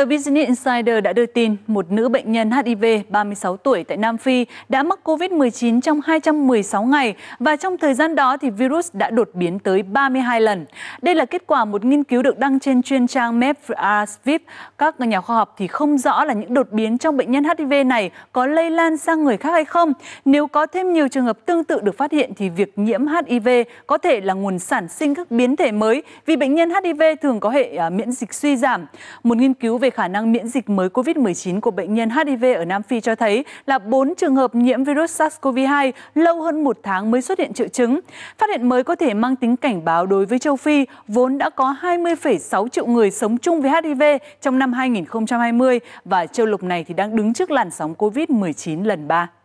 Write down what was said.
Tờ Business Insider đã đưa tin một nữ bệnh nhân HIV 36 tuổi tại Nam Phi đã mắc COVID-19 trong 216 ngày và trong thời gian đó thì virus đã đột biến tới 32 lần. Đây là kết quả một nghiên cứu được đăng trên chuyên trang MedRxiv. Các nhà khoa học thì không rõ là những đột biến trong bệnh nhân HIV này có lây lan sang người khác hay không. Nếu có thêm nhiều trường hợp tương tự được phát hiện thì việc nhiễm HIV có thể là nguồn sản sinh các biến thể mới vì bệnh nhân HIV thường có hệ miễn dịch suy giảm. Một nghiên cứu về khả năng miễn dịch mới COVID-19 của bệnh nhân HIV ở Nam Phi cho thấy là 4 trường hợp nhiễm virus SARS-CoV-2 lâu hơn 1 tháng mới xuất hiện triệu chứng. Phát hiện mới có thể mang tính cảnh báo đối với châu Phi, vốn đã có 20,6 triệu người sống chung với HIV trong năm 2020 và châu lục này thì đang đứng trước làn sóng COVID-19 lần 3.